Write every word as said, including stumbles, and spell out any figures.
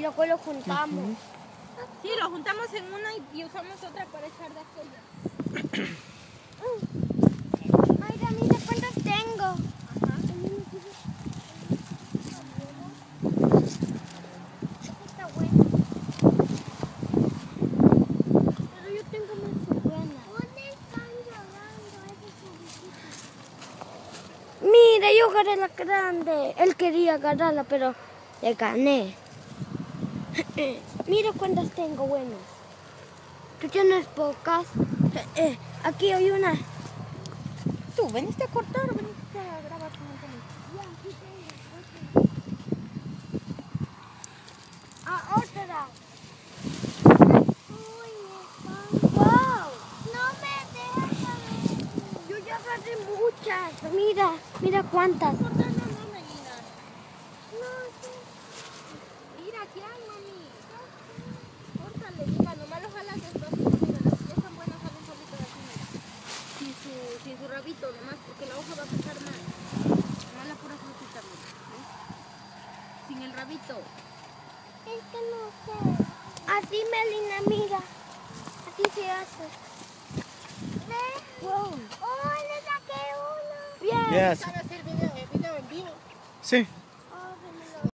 luego lo juntamos. Uh-huh. Sí, lo juntamos en una y, y usamos otra para echar de aquella. Mayra, mira cuántos tengo. Ajá. Está bueno. Pero yo tengo más buenas. ¿Dónde están llorando esos chiquititos? Mira, yo agarré la grande. Él quería agarrarla, pero le gané. Mira cuántas tengo buenas. Tú tienes pocas. Eh, aquí hay una. Tú, veniste a cortar, veniste a grabar con el teléfono. Ya, aquí tengo. Ah, otra. Uy, wow. No me dejas. Yo ya agarré muchas. Mira, mira cuántas. Cortar no, no, Melina. No sé. Mira, aquí hay, mami. Córtale, mira, nomás lo jalas despacito. Mira, las que ya están buenas salen solitas así, mira. Sin su, sin su rabito, nomás, porque la hoja va a pesar más. Nomás la pura frutita, mira. ¿Ves? Sin el rabito. Es que no sé. Así, Melina, mira. Así se hace. ¿Ves? Wow. Oh, le saqué uno. Bien. Yes. ¿Sabes hacer video, video en vivo? Sí.